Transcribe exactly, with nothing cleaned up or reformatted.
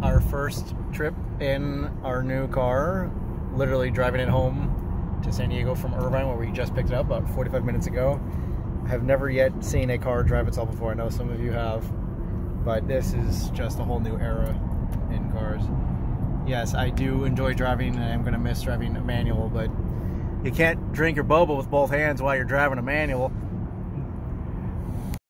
our first trip in our new car, literally driving it home to San Diego from Irvine, where we just picked it up about forty-five minutes ago. I have never yet seen a car drive itself before. I know some of you have, but this is just a whole new era in cars. Yes, I do enjoy driving, and I'm going to miss driving a manual, but you can't drink your boba with both hands while you're driving a manual.